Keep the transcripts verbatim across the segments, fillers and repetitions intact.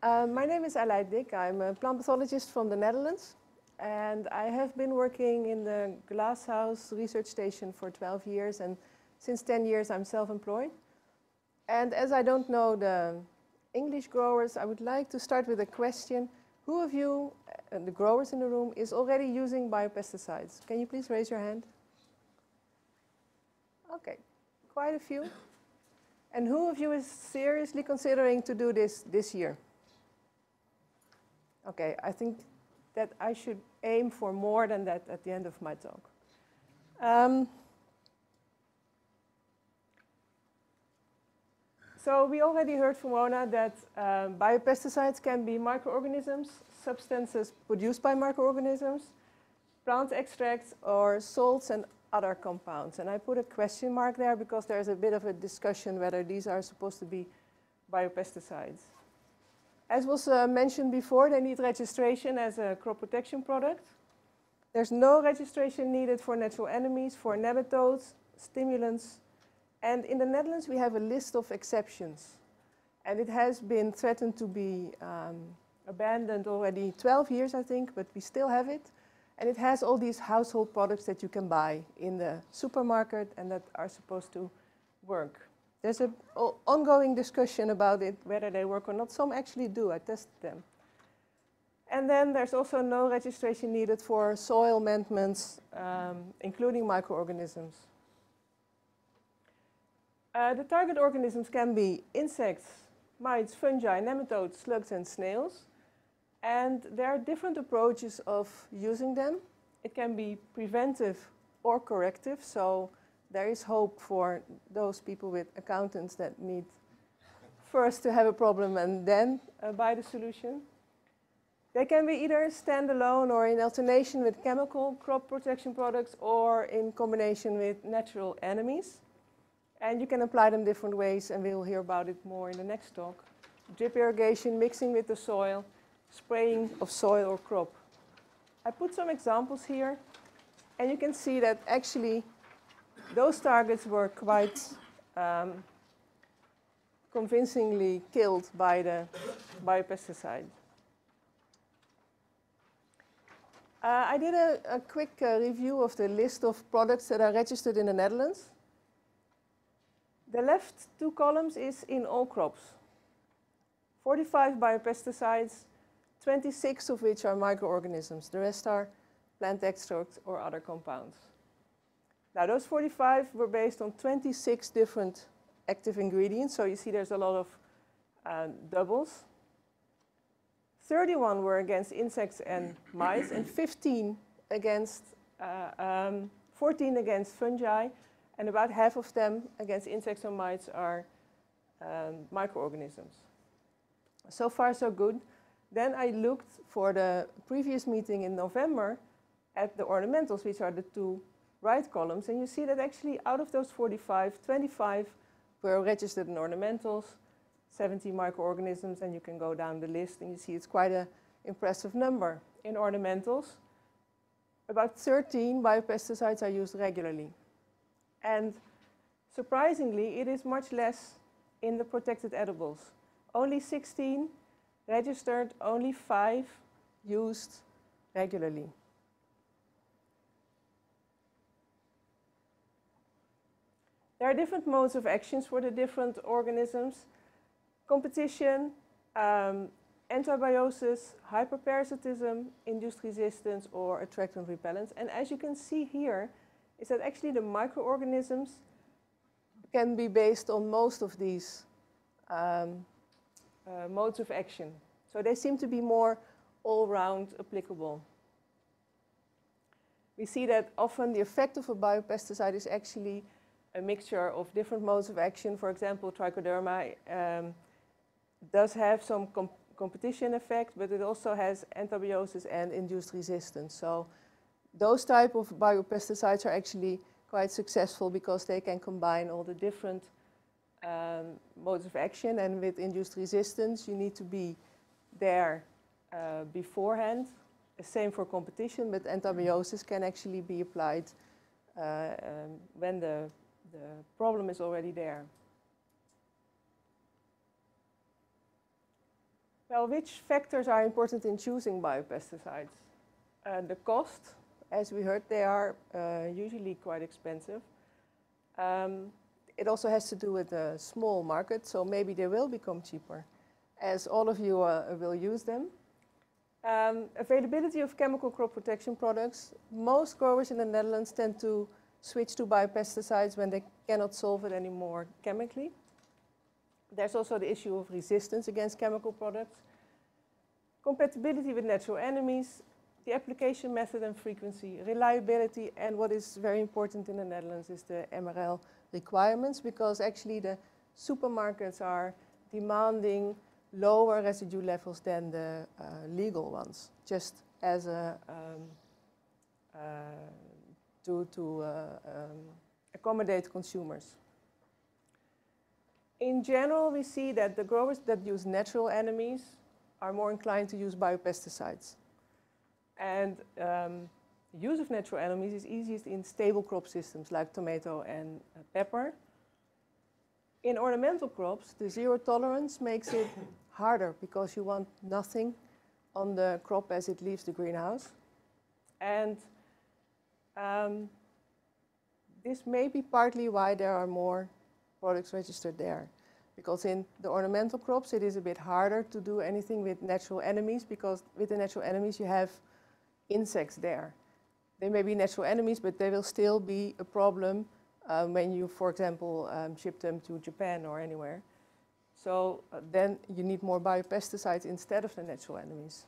Uh, my name is Aleid Dik. I'm a plant pathologist from the Netherlands. And I have been working in the Glasshouse Research Station for twelve years. And since ten years, I'm self-employed. And as I don't know the English growers, I would like to start with a question. Who of you, uh, the growers in the room, is already using biopesticides? Can you please raise your hand? Okay, quite a few. And who of you is seriously considering to do this this year? Okay, I think that I should aim for more than that at the end of my talk. Um, so we already heard from Rona that um, biopesticides can be microorganisms, substances produced by microorganisms, plant extracts, or salts and other compounds. And I put a question mark there because there's a bit of a discussion whether these are supposed to be biopesticides. As was uh, mentioned before, they need registration as a crop protection product. There's no registration needed for natural enemies, for nematodes, stimulants. And in the Netherlands, we have a list of exceptions. And it has been threatened to be um, abandoned already twelve years, I think, but we still have it. And it has all these household products that you can buy in the supermarket and that are supposed to work. There's an ongoing discussion about it, whether they work or not. Some actually do. I tested them. And then there's also no registration needed for soil amendments, um, including microorganisms. Uh, the target organisms can be insects, mites, fungi, nematodes, slugs, and snails. And there are different approaches of using them. It can be preventive or corrective. So there is hope for those people with accountants that need first to have a problem and then uh, buy the solution. They can be either standalone or in alternation with chemical crop protection products or in combination with natural enemies. And you can apply them different ways, and we'll hear about it more in the next talk. Drip irrigation, mixing with the soil, spraying of soil or crop. I put some examples here, and you can see that actually those targets were quite um, convincingly killed by the biopesticide. Uh, I did a, a quick uh, review of the list of products that are registered in the Netherlands. The left two columns is in all crops. forty-five biopesticides, twenty-six of which are microorganisms. The rest are plant extracts or other compounds. Now, those forty-five were based on twenty-six different active ingredients. So you see there's a lot of uh, doubles. thirty-one were against insects and mites, and fifteen against, uh, um, fourteen against fungi, and about half of them against insects and mites are um, microorganisms. So far, so good. Then I looked for the previous meeting in November at the ornamentals, which are the two right columns. And you see that actually out of those forty-five, twenty-five were registered in ornamentals, seventy microorganisms, and you can go down the list and you see it's quite an impressive number. In ornamentals, about thirteen biopesticides are used regularly. And surprisingly, it is much less in the protected edibles. Only sixteen registered, only five used regularly. There are different modes of actions for the different organisms. Competition, um, antibiosis, hyperparasitism, induced resistance, or attractant repellents. And as you can see here, is that actually the microorganisms can be based on most of these um, uh, modes of action. So they seem to be more all-round applicable. We see that often the effect of a biopesticide is actually a mixture of different modes of action. For example, trichoderma um, does have some com competition effect, but it also has antibiosis and induced resistance. So those type of biopesticides are actually quite successful because they can combine all the different um, modes of action. And with induced resistance, you need to be there uh, beforehand. The same for competition, but antibiosis can actually be applied uh, um, when the, the problem is already there. Well, which factors are important in choosing biopesticides? Uh, the cost, as we heard, they are uh, usually quite expensive. Um, it also has to do with a small market, so maybe they will become cheaper, as all of you uh, will use them. Um, availability of chemical crop protection products. Most growers in the Netherlands tend to switch to biopesticides when they cannot solve it anymore chemically. There's also the issue of resistance against chemical products. Compatibility with natural enemies, the application method and frequency, reliability, and what is very important in the Netherlands is the M R L requirements, because actually the supermarkets are demanding lower residue levels than the uh, legal ones, just as a um, uh, to, to uh, um, accommodate consumers. In general, we see that the growers that use natural enemies are more inclined to use biopesticides. And um, the use of natural enemies is easiest in stable crop systems like tomato and uh, pepper. In ornamental crops, the zero tolerance makes it harder because you want nothing on the crop as it leaves the greenhouse. And um, this may be partly why there are more products registered there. Because in the ornamental crops, it is a bit harder to do anything with natural enemies, because with the natural enemies you have insects there. They may be natural enemies, but they will still be a problem um, when you, for example, um, ship them to Japan or anywhere. So uh, then you need more biopesticides instead of the natural enemies.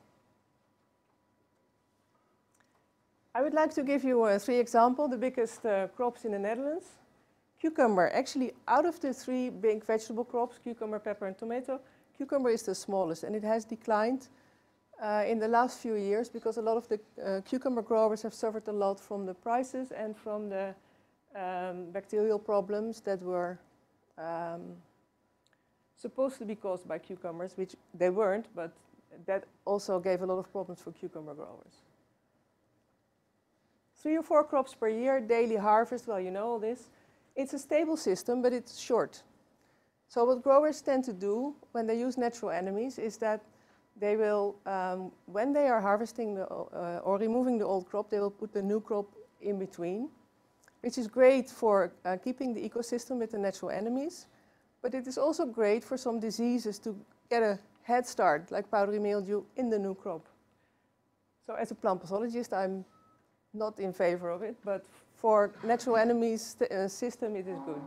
I would like to give you uh, three examples, the biggest uh, crops in the Netherlands. Cucumber, actually out of the three big vegetable crops, cucumber, pepper and tomato, cucumber is the smallest, and it has declined uh, in the last few years because a lot of the uh, cucumber growers have suffered a lot from the prices and from the um, bacterial problems that were um, supposed to be caused by cucumbers, which they weren't, but that also gave a lot of problems for cucumber growers. Three or four crops per year, daily harvest, well, you know all this. It's a stable system, but it's short. So what growers tend to do when they use natural enemies is that they will, um, when they are harvesting the, uh, or removing the old crop, they will put the new crop in between, which is great for uh, keeping the ecosystem with the natural enemies. But it is also great for some diseases to get a head start, like powdery mildew, in the new crop. So as a plant pathologist, I'm not in favor of it, but for natural enemies uh, system, it is good.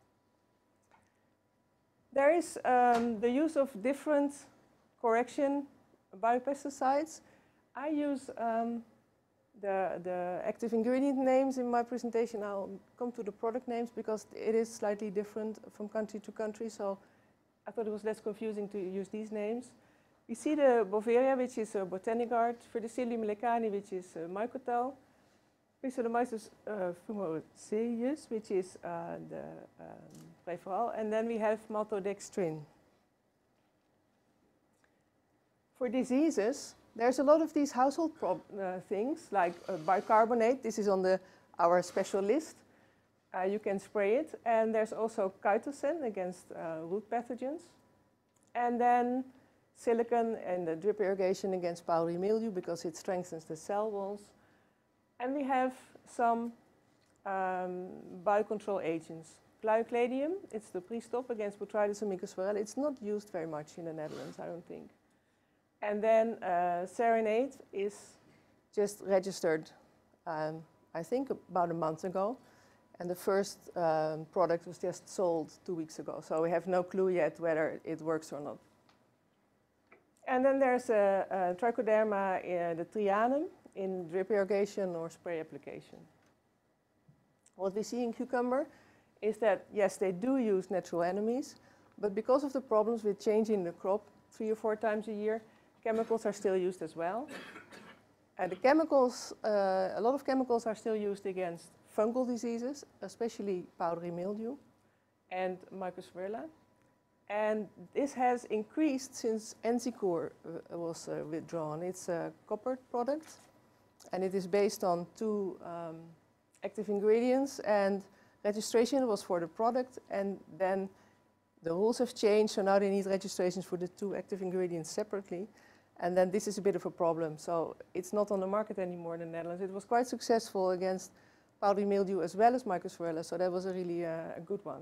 There is um, the use of different correction biopesticides. I use um, the, the active ingredient names in my presentation. I'll come to the product names because it is slightly different from country to country, so I thought it was less confusing to use these names. We see the Boveria, which is a Botanigard, Verticillium lecani, which is a Mycotal, Pseudomyces uh, fumoceus, which is uh, the um, Preferal, and then we have maltodextrin. For diseases, there's a lot of these household prob uh, things, like uh, bicarbonate. This is on the, our special list. Uh, you can spray it. And there's also chitosan against uh, root pathogens. And then silicon and the drip irrigation against powdery mildew because it strengthens the cell walls. And we have some um, biocontrol agents. Glyocladium, it's the pre-stop against Botrytis amica sorel. It's not used very much in the Netherlands, I don't think. And then uh, Serenade is just registered, um, I think, about a month ago. And the first um, product was just sold two weeks ago. So we have no clue yet whether it works or not. And then there's a, a Trichoderma, uh, the Trianum, in drip irrigation or spray application. What we see in cucumber is that, yes, they do use natural enemies, but because of the problems with changing the crop three or four times a year, chemicals are still used as well. And the chemicals, uh, a lot of chemicals are still used against fungal diseases, especially powdery mildew and Mycosphaerella. And this has increased since Enzikur uh, was uh, withdrawn. It's a copper product, and it is based on two um, active ingredients, and registration was for the product, and then the rules have changed, so now they need registrations for the two active ingredients separately. And then this is a bit of a problem. So it's not on the market anymore in the Netherlands. It was quite successful against powdery mildew as well as Mycosvarella, so that was a really uh, a good one.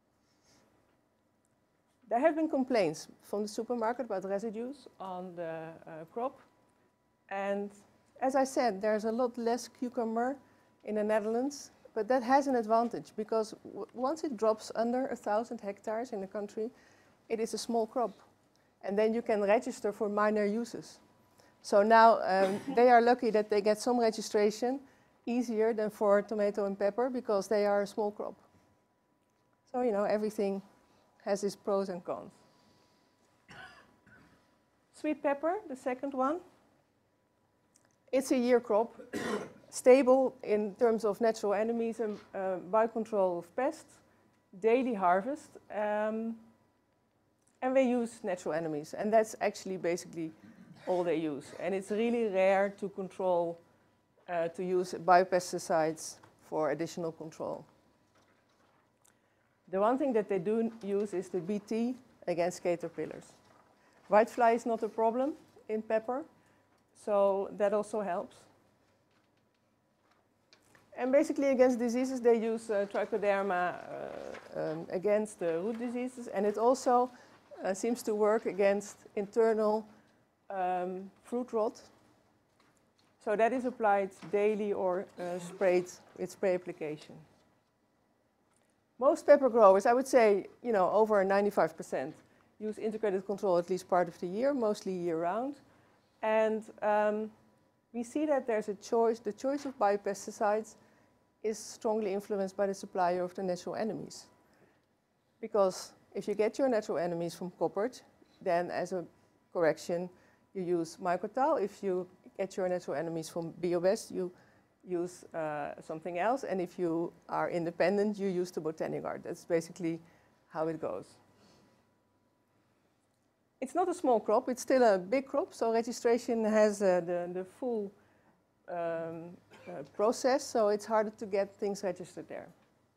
There have been complaints from the supermarket about residues on the uh, crop. And as I said, there's a lot less cucumber in the Netherlands, but that has an advantage because w once it drops under a thousand hectares in the country, it is a small crop. And then you can register for minor uses. So now um, they are lucky that they get some registration easier than for tomato and pepper because they are a small crop. So, you know, everything has its pros and cons. Sweet pepper, the second one. It's a year crop, stable in terms of natural enemies and uh, biocontrol of pests, daily harvest. Um, And they use natural enemies, and that's actually basically all they use. And it's really rare to control, uh, to use biopesticides for additional control. The one thing that they do use is the B T against caterpillars. Whitefly is not a problem in pepper, so that also helps. And basically against diseases, they use uh, Trichoderma uh, um, against the root diseases, and it also Uh, seems to work against internal um, fruit rot. So that is applied daily or uh, sprayed with spray application. Most pepper growers, I would say, you know, over ninety-five percent use integrated control at least part of the year, mostly year round. And um, we see that there's a choice, the choice of biopesticides is strongly influenced by the supplier of the natural enemies. Because if you get your natural enemies from Koppert, then as a correction, you use Mycotal. If you get your natural enemies from Biobest, you use uh, something else. And if you are independent, you use the Botanigard. That's basically how it goes. It's not a small crop, it's still a big crop. So registration has uh, the, the full um, uh, process, so it's harder to get things registered there.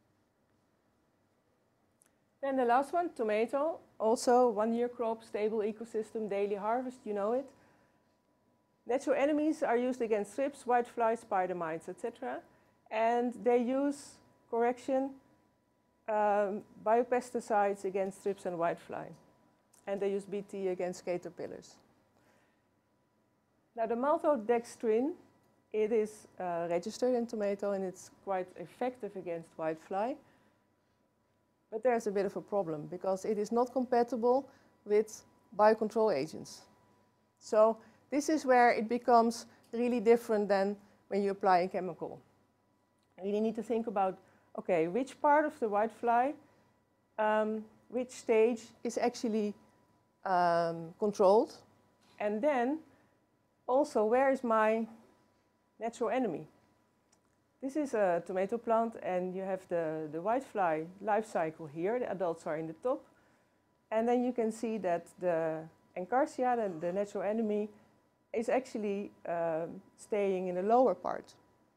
Then the last one, tomato, also one-year crop, stable ecosystem, daily harvest, you know it. Natural enemies are used against thrips, whiteflies, spider mites, et cetera. And they use correction um, biopesticides against thrips and whitefly. And they use B T against caterpillars. Now the maltodextrin, it is uh, registered in tomato and it's quite effective against whitefly. But there's a bit of a problem because it is not compatible with biocontrol agents. So this is where it becomes really different than when you apply a chemical. You really need to think about, okay, which part of the whitefly, um, which stage is actually um, controlled, and then also where is my natural enemy? This is a tomato plant, and you have the, the whitefly life cycle here. The adults are in the top. And then you can see that the Encarsia, the, the natural enemy, is actually um, staying in the lower part.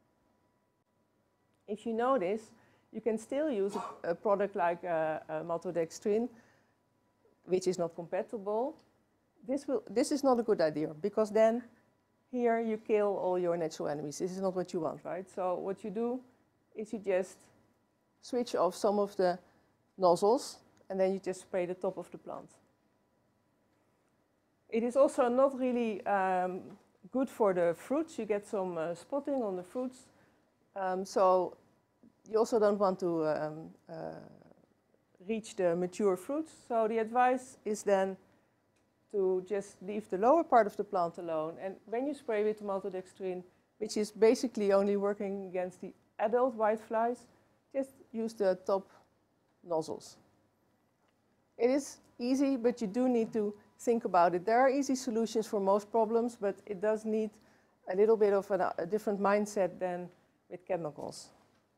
If you know this, you can still use a, a product like uh, uh, maltodextrin, which is not compatible. This, will, this is not a good idea, because then here you kill all your natural enemies. This is not what you want, right? So what you do is you just switch off some of the nozzles, and then you just spray the top of the plant. It is also not really um, good for the fruits. You get some uh, spotting on the fruits. Um, so you also don't want to um, uh, reach the mature fruits. So the advice is then to just leave the lower part of the plant alone. And when you spray with maltodextrin, which is basically only working against the adult whiteflies, just use the top nozzles. It is easy, but you do need to think about it. There are easy solutions for most problems, but it does need a little bit of a, a different mindset than with chemicals.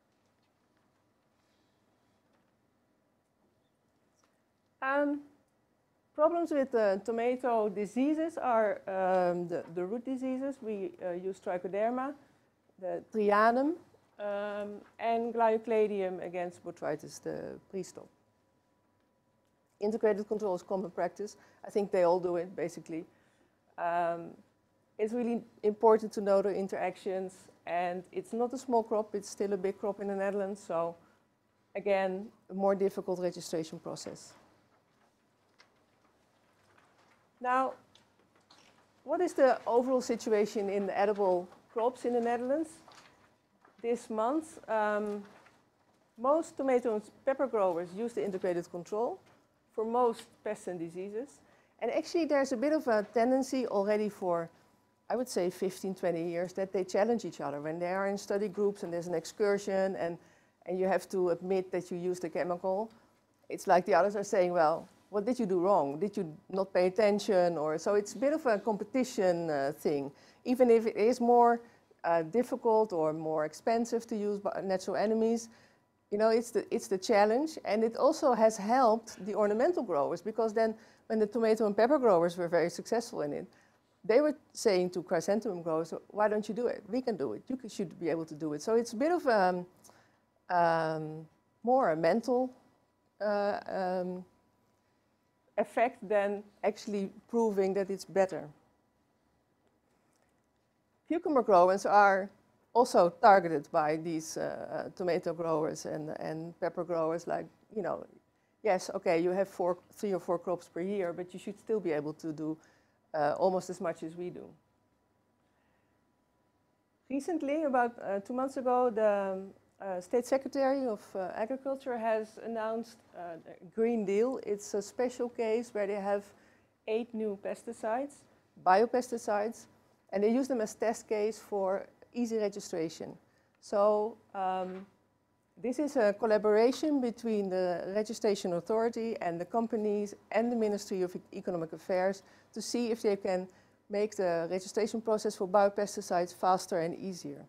Um, problems with uh, tomato diseases are um, the, the root diseases. We uh, use Trichoderma, the Trianum, um, and Gliocladium against botrytis, the pre-stop. Integrated control is common practice. I think they all do it, basically. Um, it's really important to know the interactions, and it's not a small crop, it's still a big crop in the Netherlands, so again, a more difficult registration process. Now, what is the overall situation in the edible crops in the Netherlands? This month, um, most tomato and pepper growers use the integrated control for most pests and diseases. And actually there's a bit of a tendency already for, I would say, fifteen, twenty years that they challenge each other. When they are in study groups and there's an excursion and, and you have to admit that you used a chemical, it's like the others are saying, well, what did you do wrong? Did you not pay attention? Or so it's a bit of a competition uh, thing. Even if it is more uh, difficult or more expensive to use natural enemies, you know, it's the, it's the challenge. And it also has helped the ornamental growers, because then when the tomato and pepper growers were very successful in it, they were saying to chrysanthemum growers, why don't you do it? We can do it. You should be able to do it. So it's a bit of um, um, more a mental uh, um, effect than actually proving that it's better. Cucumber growers are also targeted by these uh, tomato growers and, and pepper growers, like, you know, yes, okay, you have four, three or four crops per year, but you should still be able to do uh, almost as much as we do. Recently, about uh, two months ago, the uh, State Secretary of uh, Agriculture has announced uh, a Green Deal. It's a special case where they have eight new pesticides, biopesticides, and they use them as test case for easy registration. So um, this is a collaboration between the registration authority and the companies and the Ministry of Economic Affairs to see if they can make the registration process for biopesticides faster and easier.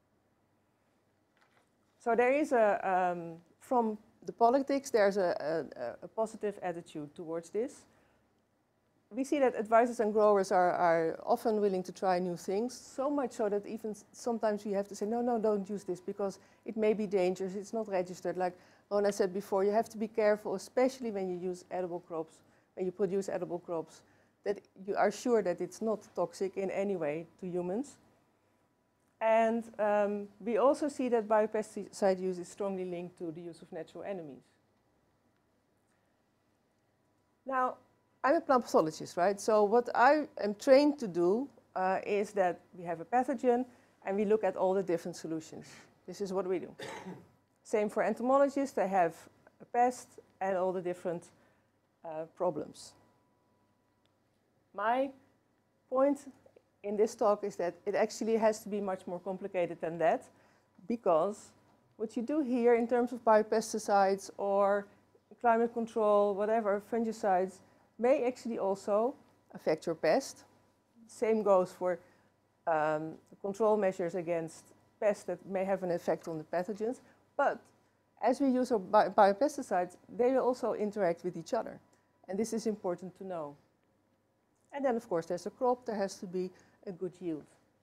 So there is a, um, from the politics, there's a, a, a positive attitude towards this. We see that advisors and growers are, are often willing to try new things, so much so that even sometimes we have to say, no, no, don't use this because it may be dangerous, it's not registered. Like Rona said before, you have to be careful, especially when you use edible crops, when you produce edible crops, that you are sure that it's not toxic in any way to humans. And um, we also see that biopesticide use is strongly linked to the use of natural enemies. Now, I'm a plant pathologist, right? So what I am trained to do uh, is that we have a pathogen and we look at all the different solutions. This is what we do. Same for entomologists, they have a pest and all the different uh, problems. My point in this talk is that it actually has to be much more complicated than that, because what you do here in terms of biopesticides or climate control, whatever, fungicides, may actually also affect your pest. Same goes for um, control measures against pests that may have an effect on the pathogens. But as we use our bi biopesticides, they will also interact with each other. And this is important to know. And then, of course, there's a crop. There has to be a good yield.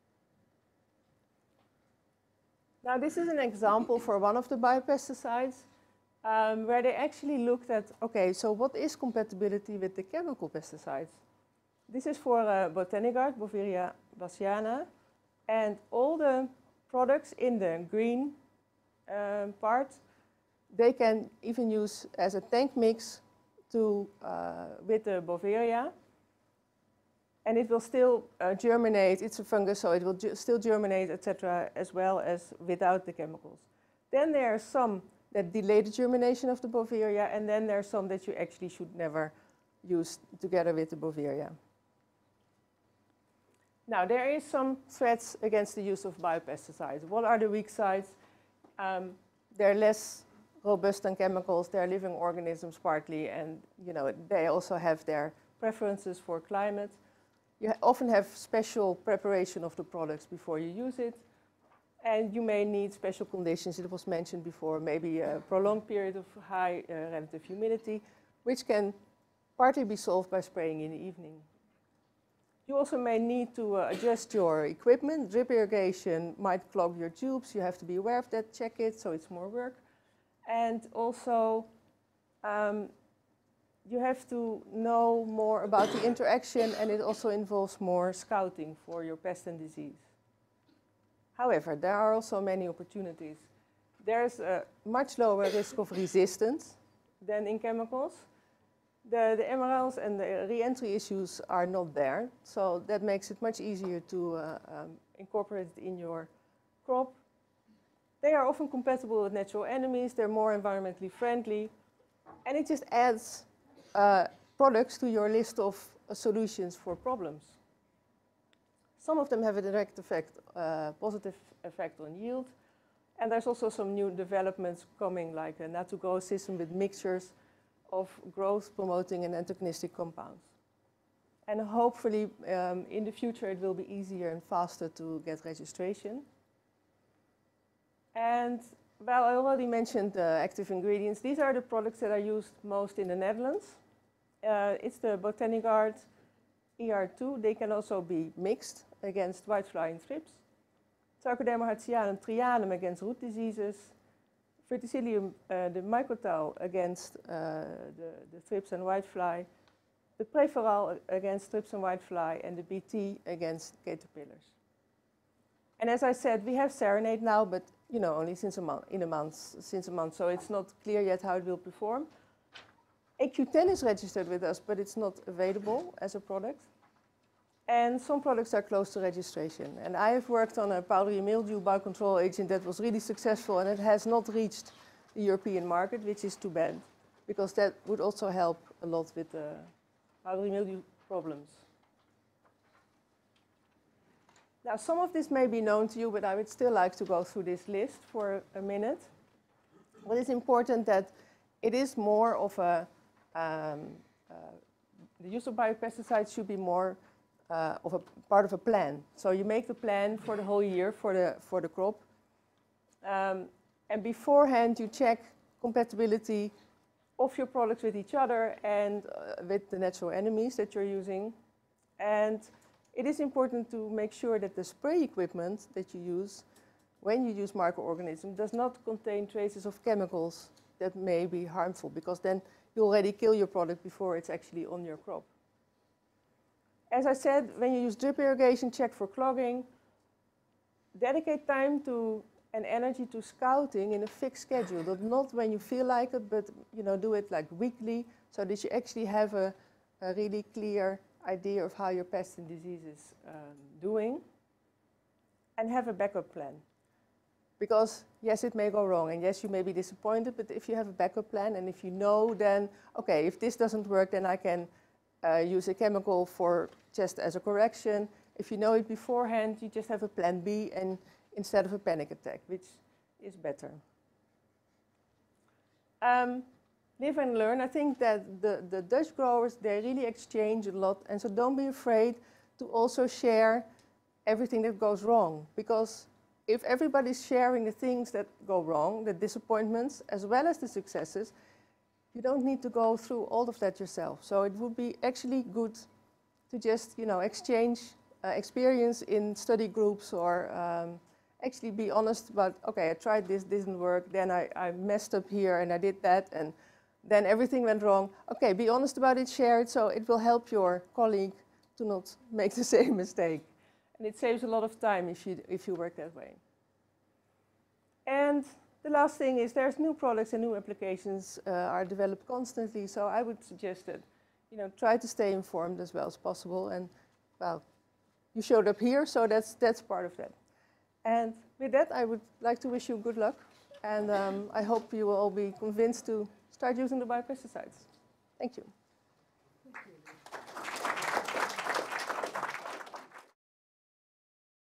Now, this is an example for one of the biopesticides um, where they actually looked at, okay, so what is compatibility with the chemical pesticides? This is for uh, Botanigard, Boveria bassiana, and all the products in the green um, part, they can even use as a tank mix to, uh, with the Boveria. And it will still uh, germinate. It's a fungus, so it will ge still germinate, et cetera, as well as without the chemicals. Then there are some that delay the germination of the Boveria, and then there are some that you actually should never use together with the Boveria. Now, there is some threats against the use of biopesticides. What are the weak sides? Um, they're less robust than chemicals. They're living organisms partly, and you know they also have their preferences for climate. You often have special preparation of the products before you use it. And you may need special conditions. It was mentioned before, maybe a prolonged period of high uh, relative humidity, which can partly be solved by spraying in the evening. You also may need to uh, adjust your equipment. Drip irrigation might clog your tubes. You have to be aware of that, check it, so it's more work. And also, um, you have to know more about the interaction, and it also involves more scouting for your pest and disease. However, there are also many opportunities. There's a much lower risk of resistance than in chemicals. The, the M R Ls and the re-entry issues are not there, so that makes it much easier to uh, um, incorporate it in your crop. They are often compatible with natural enemies, they're more environmentally friendly, and it just adds uh, products to your list of uh, solutions for problems. Some of them have a direct effect, uh, positive effect on yield, and there's also some new developments coming, like a Nat two Grow system with mixtures of growth-promoting and antagonistic compounds. And hopefully, um, in the future, it will be easier and faster to get registration. And, well, I already mentioned the active ingredients. These are the products that are used most in the Netherlands. Uh, it's the Botanigard E R two. They can also be mixed against whitefly and thrips. Trichoderma hertzianum trianum against root diseases. Verticillium, uh, the microtau against uh, the, the thrips and whitefly. The Preferal against thrips and whitefly, and the B T against caterpillars. And as I said, we have Serenade now, but you know, only since a month, in a month, since a month, so it's not clear yet how it will perform. A Q ten is registered with us, but it's not available as a product. And some products are close to registration. And I have worked on a powdery mildew biocontrol agent that was really successful, and it has not reached the European market, which is too bad, because that would also help a lot with the powdery mildew problems. Now, some of this may be known to you, but I would still like to go through this list for a minute. What is important that it is more of a, um, uh, the use of biopesticides should be more uh, of a part of a plan. So you make the plan for the whole year for the, for the crop. Um, and beforehand, you check compatibility of your products with each other and uh, with the natural enemies that you're using. And it is important to make sure that the spray equipment that you use when you use microorganisms does not contain traces of chemicals that may be harmful, because then you already kill your product before it's actually on your crop. As I said, when you use drip irrigation, check for clogging. Dedicate time to and energy to scouting in a fixed schedule, but not when you feel like it, but you know, do it like weekly, so that you actually have a, a really clear idea of how your pests and diseases um, doing, and have a backup plan. Because yes, it may go wrong, and yes, you may be disappointed, but if you have a backup plan, and if you know, then okay, if this doesn't work, then I can uh, use a chemical for just as a correction. If you know it beforehand, you just have a plan B, and instead of a panic attack, which is better. Um, Live and learn. I think that the, the Dutch growers, they really exchange a lot, and so don't be afraid to also share everything that goes wrong, because if everybody's sharing the things that go wrong, the disappointments, as well as the successes, you don't need to go through all of that yourself. So it would be actually good to just, you know, exchange uh, experience in study groups, or um, actually be honest about, okay, I tried this, didn't work, then I, I messed up here and I did that, and then everything went wrong. Okay, be honest about it, share it, so it will help your colleague to not make the same mistake. And it saves a lot of time if you, if you work that way. And the last thing is there's new products and new applications uh, are developed constantly, so I would suggest that, you know, try to stay informed as well as possible. And, well, you showed up here, so that's, that's part of that. And with that, I would like to wish you good luck, and um, I hope you will all be convinced to start using the biopesticides. Thank you. Thank you.